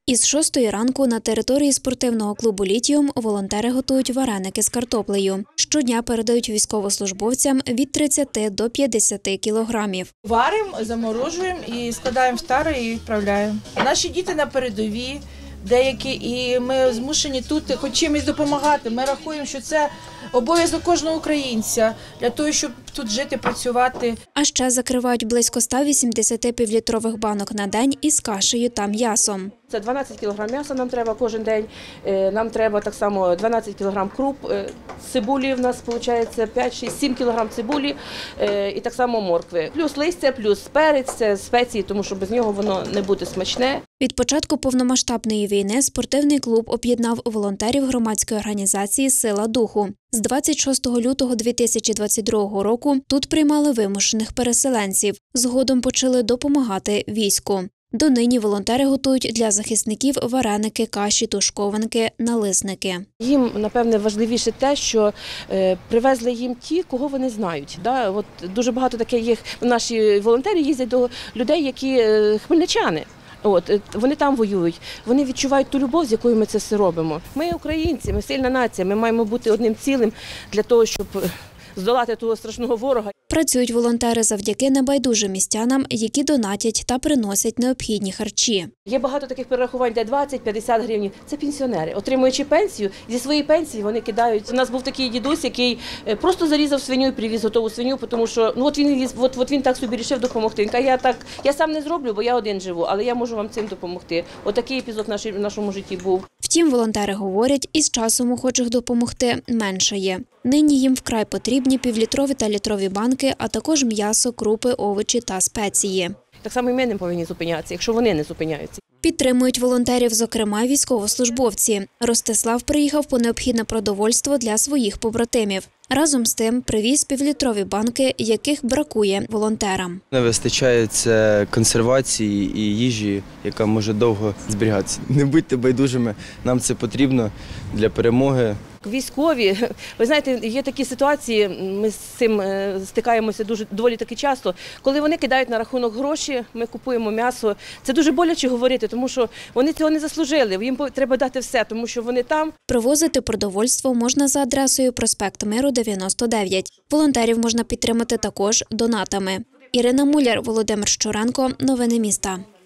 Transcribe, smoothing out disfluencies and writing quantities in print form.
Із 6 ранку на території спортивного клубу «Літіум» волонтери готують вареники з картоплею. Щодня передають військовослужбовцям від 30 до 50 кілограмів. Варимо, заморожуємо і складаємо в тари і відправляємо. Наші діти на передовій, деякі, і ми змушені тут хоч чимось допомагати. Ми рахуємо, що це обов'язок кожного українця для того, щоб тут жити, працювати. А ще закривають близько 180 півлітрових банок на день із кашею та м'ясом. Це 12 кг м'яса нам треба кожен день, нам треба так само 12 кг круп, цибулі в нас виходить 5, 6, 7 кг цибулі і так само моркви. Плюс листя, плюс перець, це спеції, тому що без нього воно не буде смачне. Від початку повномасштабної війни спортивний клуб об'єднав волонтерів громадської організації «Сила духу». З 26 лютого 2022 року тут приймали вимушених переселенців. Згодом почали допомагати війську. Донині волонтери готують для захисників вареники, каші, тушкованки, налисники. Їм, напевне, важливіше те, що привезли їм ті, кого вони знають. От дуже багато таких є. Наші волонтери їздять до людей, які хмельничани. Вони там воюють, вони відчувають ту любов, з якою ми це все робимо. Ми українці, ми сильна нація, ми маємо бути одним цілим для того, щоб здолати того страшного ворога. Працюють волонтери завдяки небайдужим містянам, які донатять та приносять необхідні харчі. Є багато таких перерахувань, де 20-50 гривень. Це пенсіонери. Отримуючи пенсію, зі своєї пенсії вони кидають. У нас був такий дідусь, який просто зарізав свиню і привіз готову свиню, тому що він так собі вирішив допомогти. Він каже, я сам не зроблю, бо я один живу, але я можу вам цим допомогти. Отакий епізод в нашому житті був. Втім, волонтери говорять, із часом охочих допомогти меншає. Нині їм вкрай потрібні півлітрові та літрові банки, а також м'ясо, крупи, овочі та спеції. Так само і ми не повинні зупинятися, якщо вони не зупиняються. Підтримують волонтерів, зокрема, військовослужбовці. Ростислав приїхав по необхідне продовольство для своїх побратимів. Разом з тим привіз півлітрові банки, яких бракує волонтерам. Не вистачає консервації і їжі, яка може довго зберігатися. Не будьте байдужими, нам це потрібно для перемоги. Військові, ви знаєте, є такі ситуації, ми з цим стикаємося доволі таки часто, коли вони кидають на рахунок гроші, ми купуємо м'ясо. Це дуже боляче говорити, тому що вони цього не заслужили, їм треба дати все, тому що вони там. Привозити продовольство можна за адресою проспект Миру, 99. Волонтерів можна підтримати також донатами. Ірина Муляр, Володимир Щуренко. Новини міста.